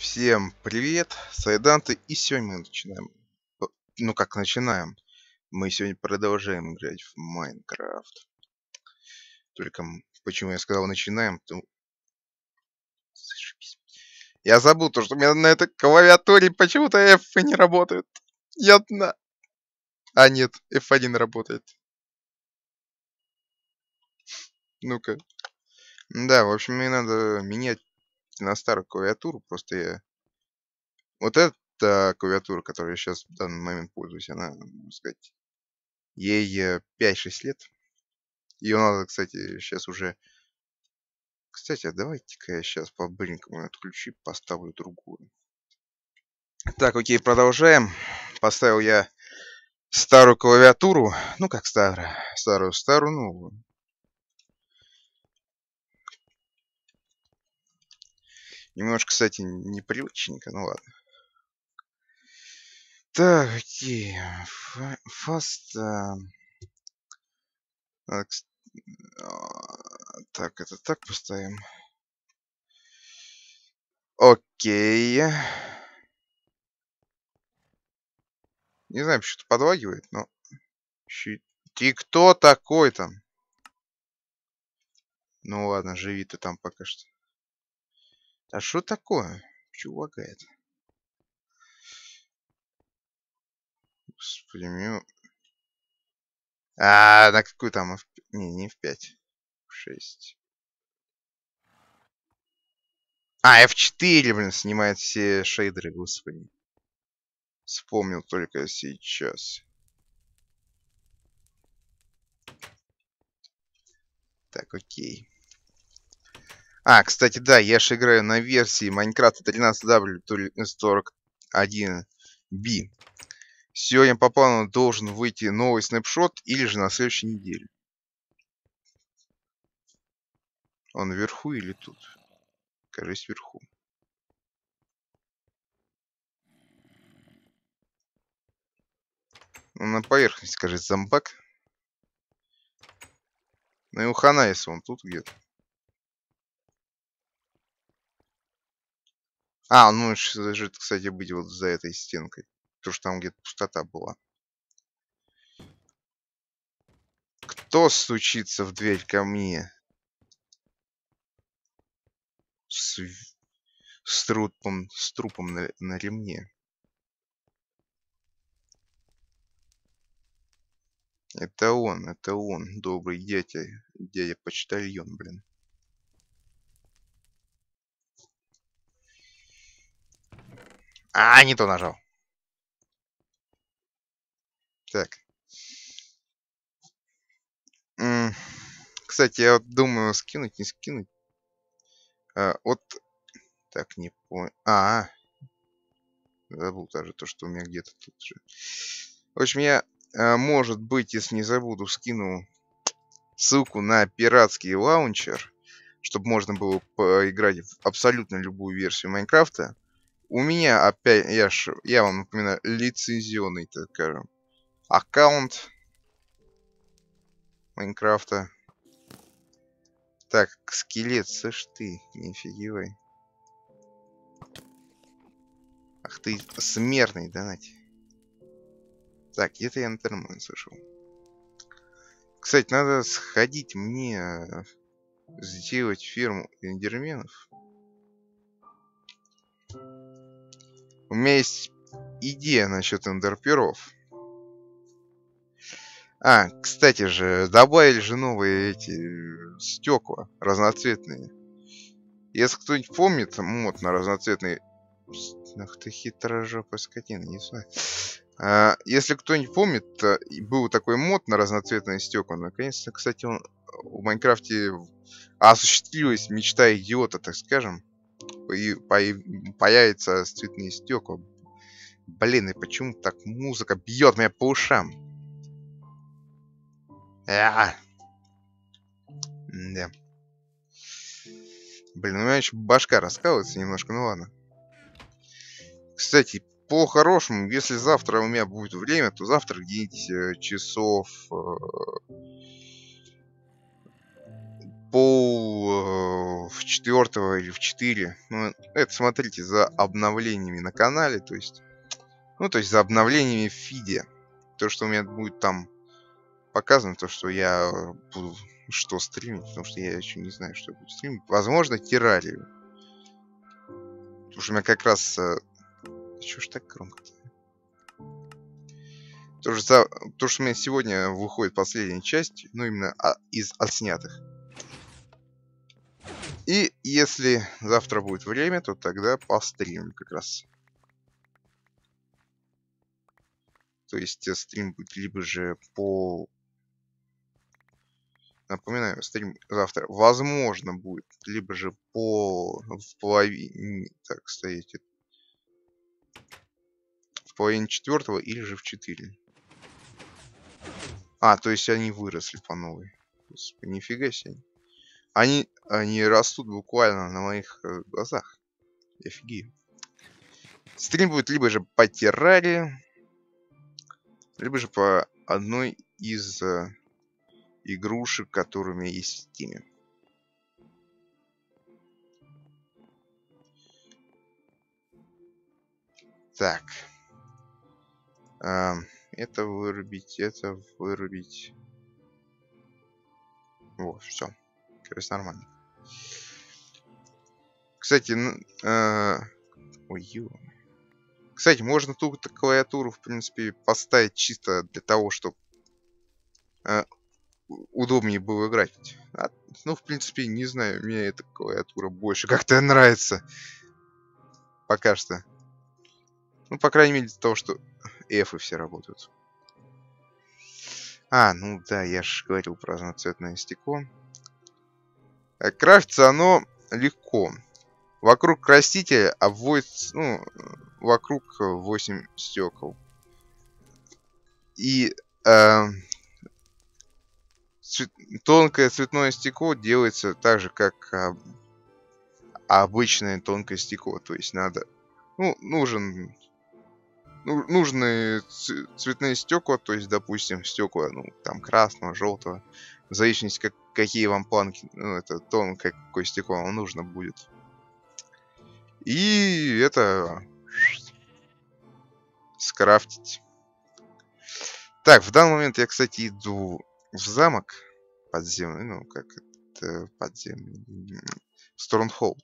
Всем привет, Сайданты, и сегодня мы начинаем. Ну как начинаем? Мы сегодня продолжаем играть в Майнкрафт. Только почему я сказал начинаем, то... Зашибись. Я забыл то, что у меня на этой клавиатуре почему-то F не работает. А нет, F1 работает. Ну-ка. Да, в общем, мне надо менять на старую клавиатуру. Просто я... Вот эта клавиатура, которой я сейчас в данный момент пользуюсь, она, можно сказать, ей 5-6 лет. Ее надо, кстати, сейчас уже... Кстати, а давайте-ка я сейчас по-быренькому отключу, поставлю другую. Так, окей, продолжаем. Поставил я старую клавиатуру. Ну, как старую. Старую, новую. Немножко, кстати, непривычненько, ну ладно. Так, окей. Фаст... Так, это так поставим. Окей. Не знаю, почему-то подлагивает, но... Ты кто такой там? Ну ладно, живи ты там пока что. А что такое? Чего лагает? Господи, на какую там? Не F5. F6. F4, блин, снимает все шейдеры, господи. Вспомнил только сейчас. Так, окей. Кстати, да, я же играю на версии Minecraft 13W41B. Сегодня по плану должен выйти новый снапшот, или же на следующей неделе. Он вверху или тут? Кажется, вверху. На поверхности, кажется, зомбак. Ну и у Ханаиса он тут где-то. Он может, кстати, быть вот за этой стенкой. Потому что там где-то пустота была. Кто стучится в дверь ко мне? С трупом на ремне. Это он, добрый дядя почтальон, блин. Не то нажал. Так. Кстати, я вот думаю, скинуть, не скинуть. Так, не понял. Забыл даже то, что у меня где-то тут же. В общем, я, может быть, если не забуду, скину ссылку на пиратский лаунчер, чтобы можно было поиграть в абсолютно любую версию Майнкрафта. У меня опять, я вам напоминаю, лицензионный, так скажем, аккаунт Майнкрафта. Так, скелет, слышь ты, не офигевай. Ах ты, смертный, донать. Так, где-то я Эндермен слышал. Кстати, надо сходить мне сделать ферму эндерменов. У меня есть идея насчет эндерперов. Кстати же, добавили же новые эти стекла разноцветные. Если кто-нибудь помнит мод на разноцветные... Ах ты хитрожопая скотина, не знаю. Если кто-нибудь помнит, был такой мод на разноцветные стекла. Наконец-то, кстати, он в Майнкрафте осуществилась мечта идиота, так скажем. Появятся цветные стекла. Блин, и почему так музыка бьет меня по ушам? Да. Блин, у меня еще башка раскалывается немножко, ну ладно. Кстати, по-хорошему, если завтра у меня будет время, то завтра где-нибудь часов в 4 или в 4. Ну, это смотрите за обновлениями на канале, то есть, ну, то есть за обновлениями в фиде. То, что у меня будет там показано, то, что я буду что стримить, потому что я еще не знаю, что я буду стримить. Возможно, террарию. Потому что у меня как раз... Чё ж так громко-то? То, что у меня сегодня выходит последняя часть, ну, именно из отснятых. И если завтра будет время, то тогда постримим как раз. То есть стрим будет либо же по... Напоминаю, стрим завтра, возможно, будет либо же в половине... Так, стоите. В половине 4 или же в 4. А, то есть они выросли по новой. Господи, нифига себе. Они растут буквально на моих глазах. Я офигею. Стрим будет либо же по террарии, либо же по одной из игрушек, которые у меня есть в Steam. Так. Это вырубить, это вырубить. Вот, все. Кажется, нормально. Кстати, ой, кстати, можно тут клавиатуру, в принципе, поставить чисто для того, чтобы удобнее было играть. Ну, в принципе, не знаю, мне эта клавиатура больше как-то нравится. Пока что. Ну, по крайней мере, из-за того, что F и все работают. Ну да, я же говорил про разноцветное стекло. Крафтится оно легко. Вокруг красителя обводится, ну, вокруг 8 стекол. И тонкое цветное стекло делается так же, как обычное тонкое стекло. То есть надо... Ну, нужные цветные стекла, то есть, допустим, стекла, ну, там, красного, желтого, в зависимости, какие вам планки, ну, это тонкое какое стекло вам нужно будет. И это скрафтить. Так, в данный момент я, кстати, иду в замок подземный, ну, как это подземный, Стронгхолд.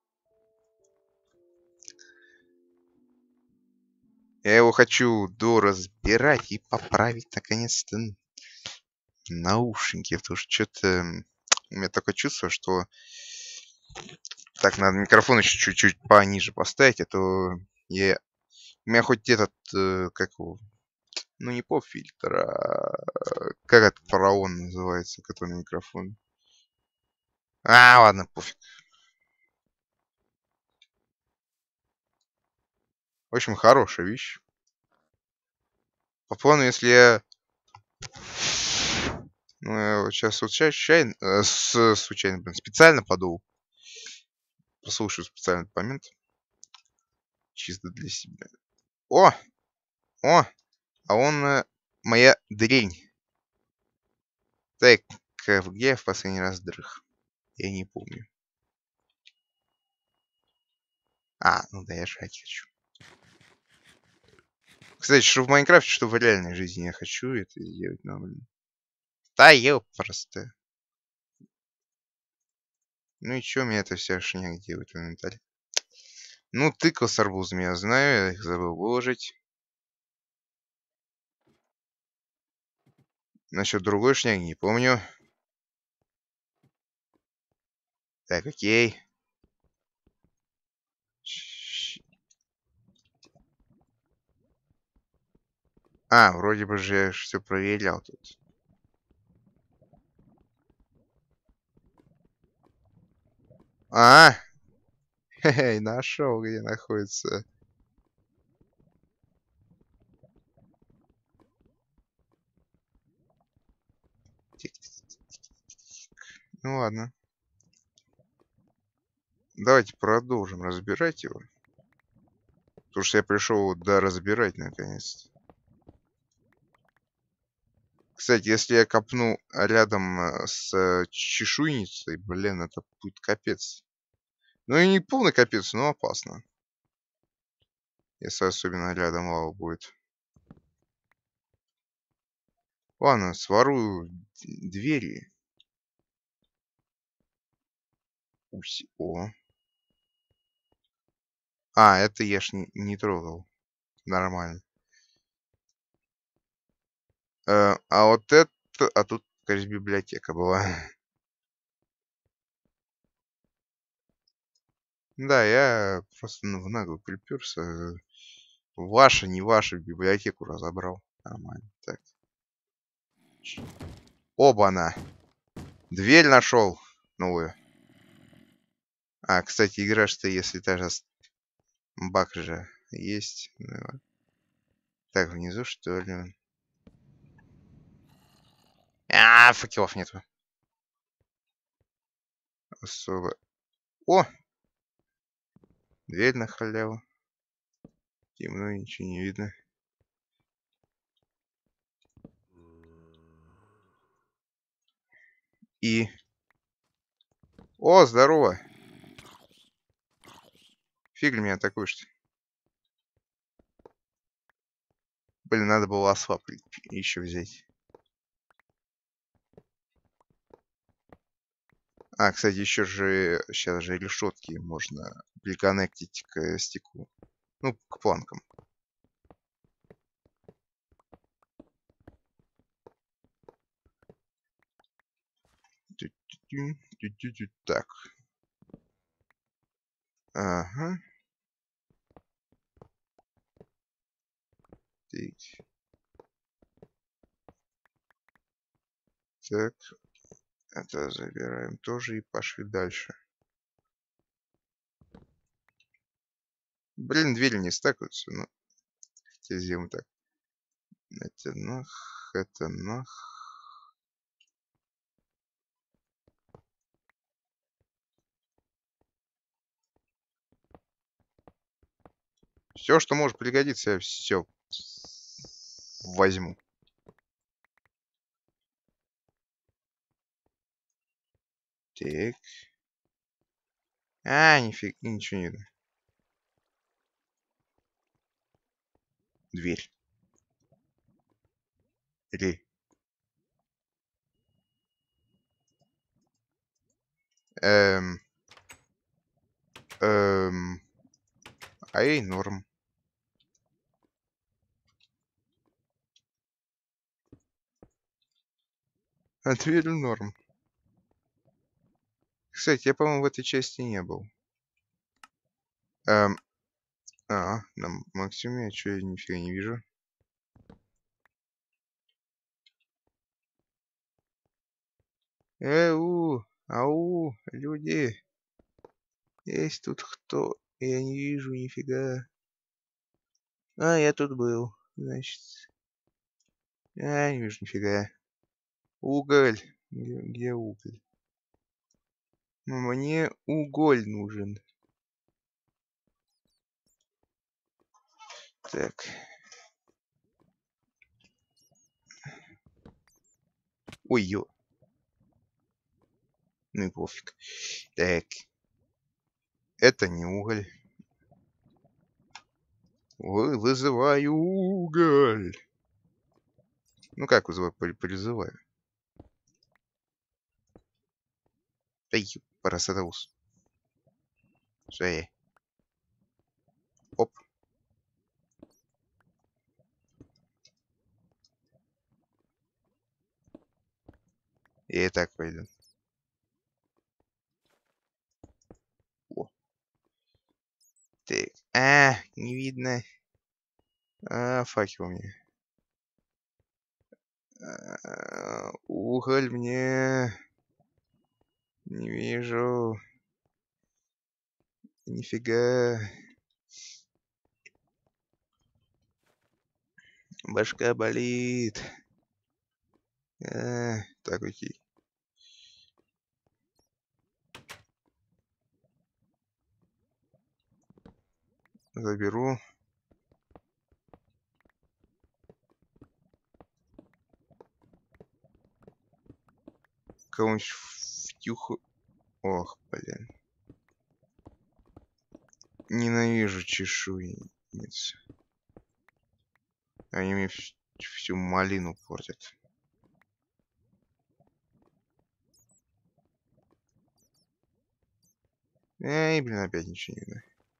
Я его хочу доразбирать и поправить, наконец-то, наушники, потому что что-то у меня такое чувство, что... Так, надо микрофон еще чуть-чуть пониже поставить, а то у меня хоть этот, как его, ну не поп-фильтр, как этот фараон называется, который на микрофон. Ладно, пофиг. В общем, хорошая вещь. По плану, если я... Ну, я вот сейчас случайно, специально подул. Послушаю специально этот момент. Чисто для себя. О! А он моя дрень. Так, где я в последний раз дрых? Я не помню. Ну да, я жрать хочу. Кстати, что в Майнкрафте, что в реальной жизни я хочу это сделать, но, блин. Да, просто. Ну и чё мне эта вся шняга делает в инвентаре? Ну, тыкал с арбузами, я знаю, я их забыл выложить. Насчет другой шняги не помню. Так, окей. Вроде бы же я все проверял тут. Хе-хе, нашел, где находится. Ну ладно. Давайте продолжим разбирать его. Потому что я пришел разбирать наконец-то. Кстати, если я копну рядом с чешуйницей, блин, это будет капец. Ну и не полный капец, но опасно. Если особенно рядом лава будет. Ладно, сворую двери. О. А, это я ж не трогал. Нормально. А вот это... А тут, кажется, библиотека была. Да, я просто в наглую приперся. Ваша, не ваша, библиотеку разобрал. Нормально. Так. Оба-на! Дверь нашел новую. А, кстати, играешь-то, если даже баг же есть. Ну, так, внизу, что ли? А, факелов нету. Особо. О! Дверь на халяву. Темно, ничего не видно. И... О, здорово! Фиг меня атакуешь-то. Блин, надо было осла еще взять. А, кстати, еще же сейчас же решетки можно приконнектить к стеклу. Ну, к планкам. Так. Ага. Так. Это забираем тоже и пошли дальше. Блин, двери не стакаются, но хотя сделаем так. Это нах, это нах. Все, что может пригодиться, я все возьму. Так. А, нифиг, ничего не видно. Дверь. Или... Эм... Эм... Ай, норм. А дверь норм. Кстати, я, по-моему, в этой части не был. Эм... На максимуме, что я нифига не вижу. Ау, люди. Есть тут кто? Я не вижу нифига. А, я тут был. Значит... А, не вижу нифига. Уголь. Где уголь? Мне уголь нужен. Так. Ой, ё. Ну и пофиг. Так. Это не уголь. Вызываю уголь. Ну как вызываю? Призываю. Эй, парасатаус. Шея. Оп. И так пойдет. О. Так. А, не видно. А, факел мне. Уголь мне. Не вижу. Нифига. Башка болит. Так, окей. Заберу. кого-нибудь втюхаю. Ох, блин. Ненавижу чешуйниц. Они мне всю малину портят. Эй, блин, опять ничего не видно.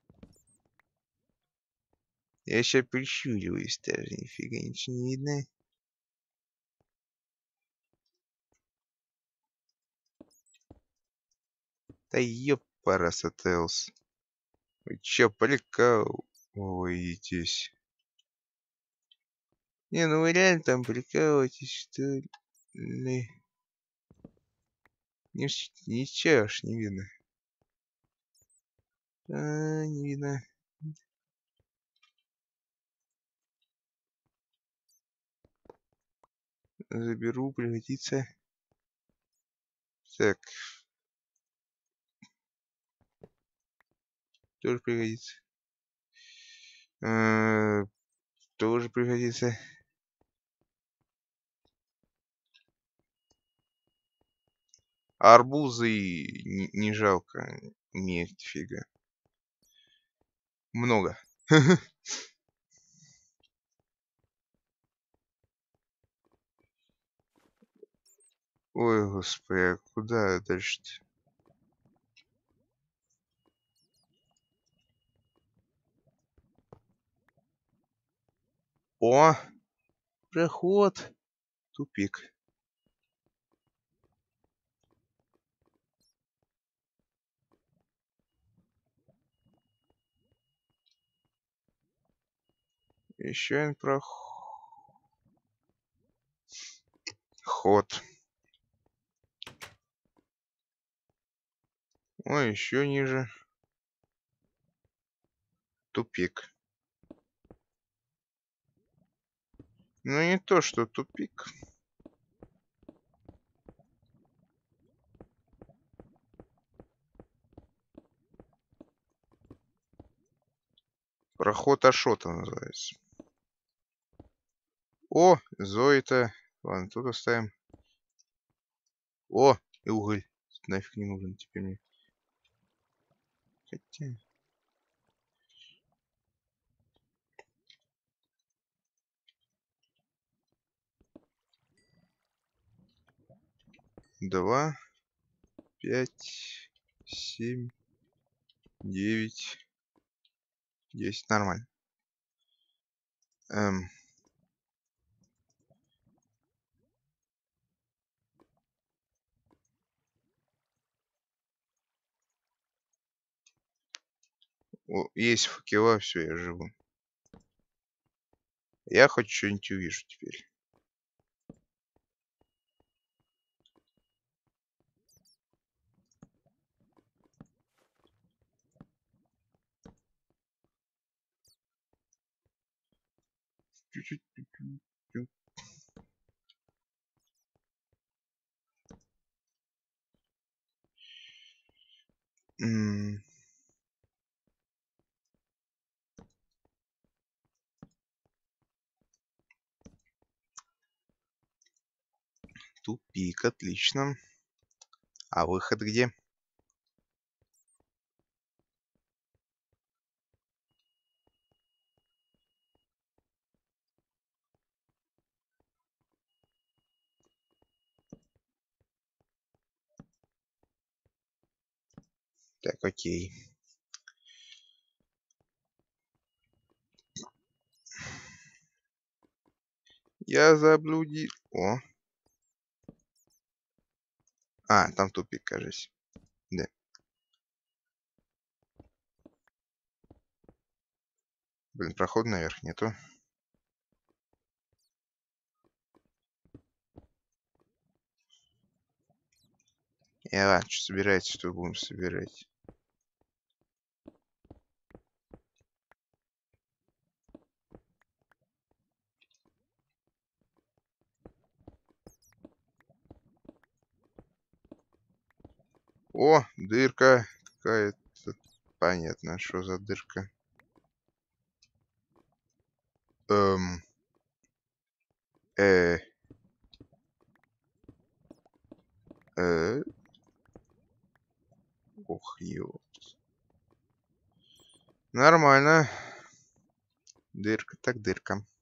Я сейчас прищуриваюсь даже, нифига ничего не видно. Да ёпарасоtelс. Вы чё, прикалываетесь? Не, ну вы реально там прикалываетесь, что ли? Ничего аж не видно. Не видно. Заберу, пригодится. Так. Тоже пригодится. Тоже пригодится. Арбузы не жалко. Нет, фига. Много. Ой, господи, а куда дальше-то? О! Проход. Тупик. Еще один проход. Ой, еще ниже. Тупик. Ну не то, что тупик. Проход Ашота называется. О, Зоита. Ладно, тут оставим. О, и уголь. Нафиг не нужен теперь мне. Хотя... Два, 5, 7, 9, 10. Нормально. Есть факела, все, я живу. Я хоть что-нибудь увижу теперь. Чуть-чуть. Тупик, отлично. А выход где? Так, окей. Я заблудил. О. А, там тупик, кажется. Да. Блин, проход наверх нету. Ладно, что собирается, что будем собирать. О, дырка какая-то. Понятно, что за дырка. Э. Э, Ох, ё. Нормально. Дырка так дырка.